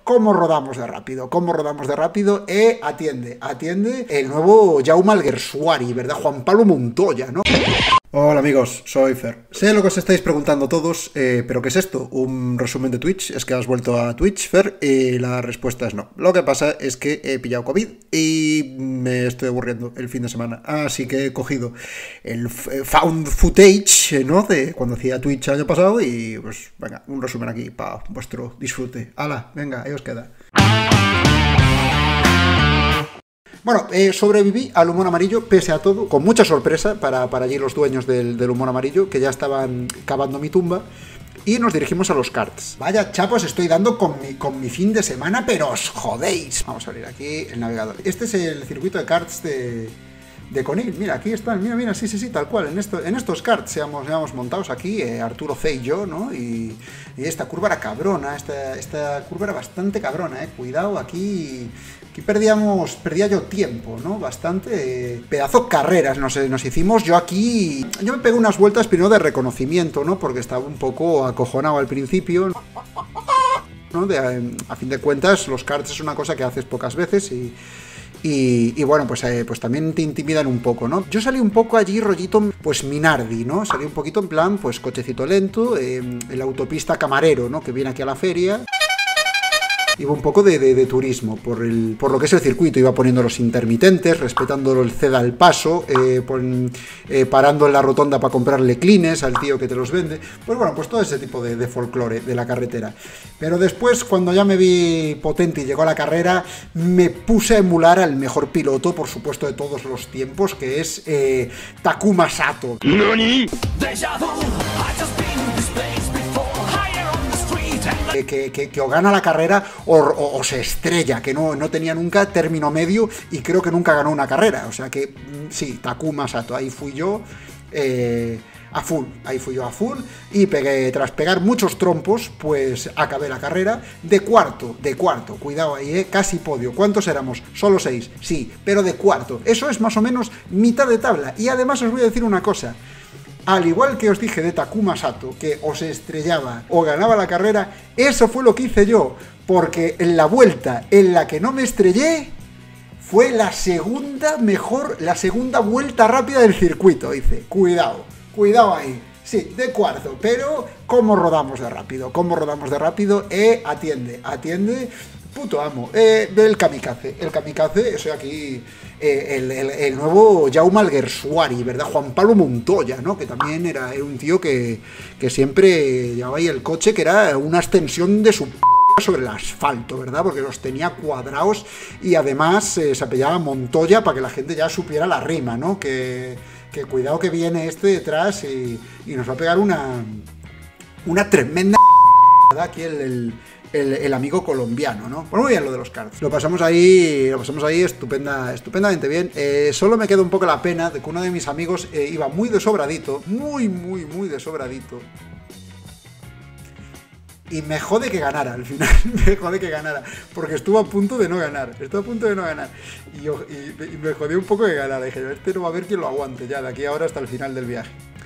cómo rodamos de rápido, cómo rodamos de rápido, atiende el nuevo Jaume Alguersuari, ¿verdad? Juan Pablo Montoya, ¿no? Hola amigos, soy Fer. Sé lo que os estáis preguntando todos, pero ¿qué es esto? ¿Un resumen de Twitch? ¿Es que has vuelto a Twitch, Fer? Y la respuesta es no. Lo que pasa es que he pillado COVID y me estoy aburriendo el fin de semana. Así que he cogido el found footage, ¿no? De cuando hacía Twitch el año pasado y pues venga, un resumen aquí para vuestro disfrute. ¡Hala! Venga, ahí os queda. Bueno, sobreviví al humor amarillo, pese a todo, con mucha sorpresa para allí los dueños del humor amarillo, que ya estaban cavando mi tumba, y nos dirigimos a los karts. Vaya chapos, estoy dando con mi fin de semana, pero os jodéis. Vamos a abrir aquí el navegador. Este es el circuito de karts de Conil. Mira, aquí están, mira, sí, tal cual. En estos karts hemos montados aquí, Arturo C y yo, ¿no? Y esta curva era cabrona, esta curva era bastante cabrona, Cuidado, aquí perdía yo tiempo, ¿no? Bastante. Pedazo carreras nos hicimos. Yo me pegué unas vueltas primero de reconocimiento, ¿no? Porque estaba un poco acojonado al principio, ¿no? A fin de cuentas, los karts es una cosa que haces pocas veces y bueno, pues también te intimidan un poco, ¿no? Yo salí un poco allí rollito, pues Minardi, ¿no? Salí un poquito en plan, pues cochecito lento, en la autopista Camarero, ¿no? Que viene aquí a la feria. Iba un poco de turismo por lo que es el circuito. Iba poniendo los intermitentes, respetando el ceda al paso, parando en la rotonda para comprarle clines al tío que te los vende. Pues bueno, pues todo ese tipo de folclore de la carretera. Pero después, cuando ya me vi potente y llegó a la carrera, me puse a emular al mejor piloto, por supuesto, de todos los tiempos, que es Takuma Sato. ¿Nani? Que o gana la carrera o se estrella, que no tenía nunca término medio y creo que nunca ganó una carrera. O sea que sí, Takuma Sato, ahí fui yo a full y tras pegar muchos trompos, pues acabé la carrera de cuarto, cuidado ahí, casi podio. ¿Cuántos éramos? Solo 6, sí, pero de cuarto. Eso es más o menos mitad de tabla. Y además os voy a decir una cosa. Al igual que os dije de Takuma Sato, que o se estrellaba o ganaba la carrera, eso fue lo que hice yo, porque en la vuelta en la que no me estrellé, fue la segunda vuelta rápida del circuito, hice. Cuidado ahí. Sí, de cuarto, pero ¿cómo rodamos de rápido? Atiende. Puto amo, del kamikaze, eso aquí, el nuevo Jaume Alguersuari, ¿verdad? Juan Pablo Montoya, ¿no? Que también era un tío que siempre llevaba ahí el coche, que era una extensión de su sobre el asfalto, ¿verdad? Porque los tenía cuadrados y además se apellidaba Montoya para que la gente ya supiera la rima, ¿no? Que cuidado que viene este detrás y nos va a pegar una tremenda ¿verdad? Aquí el amigo colombiano, ¿no? Pues muy bien lo de los karts. Lo pasamos ahí estupendamente bien. Solo me queda un poco la pena de que uno de mis amigos iba muy desobradito, muy desobradito. Y me jode que ganara al final, porque estuvo a punto de no ganar, y me jodió un poco que ganara. Dije, este no va a haber quien lo aguante ya de aquí ahora hasta el final del viaje.